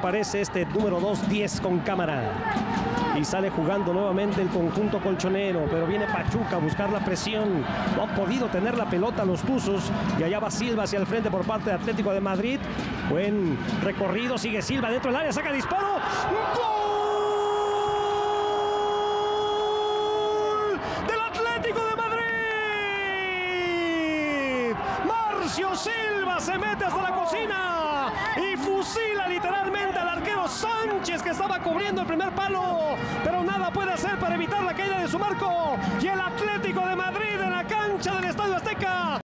Parece este número 2-10 con cámara. Y sale jugando nuevamente el conjunto colchonero, pero viene Pachuca a buscar la presión. No han podido tener la pelota los Tuzos. Y allá va Silva hacia el frente por parte de Atlético de Madrid. Buen recorrido, sigue Silva dentro del área, saca disparo. ¡Gol del Atlético de Madrid! Marcio Silva se mete hasta la cocina y fusila literalmente al arquero Sánchez, que estaba cubriendo el primer palo, pero nada puede hacer para evitar la caída de su marco. Y el Atlético de Madrid en la cancha del Estadio Azteca